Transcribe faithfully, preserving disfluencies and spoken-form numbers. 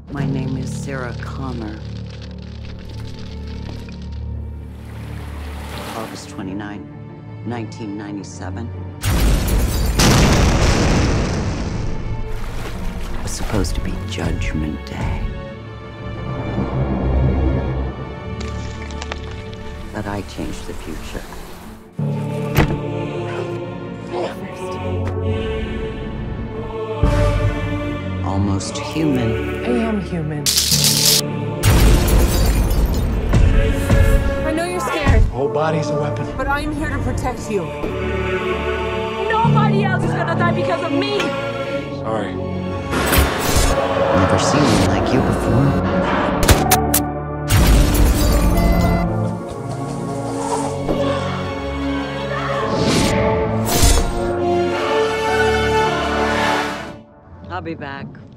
My name is Sarah Connor. August twenty-ninth, nineteen ninety-seven. It was supposed to be Judgment Day. But I changed the future. Almost human. I am human. I know you're scared. The whole body's a weapon. But I am here to protect you. Nobody else is gonna die because of me! Sorry. Never seen one like you before. I'll be back.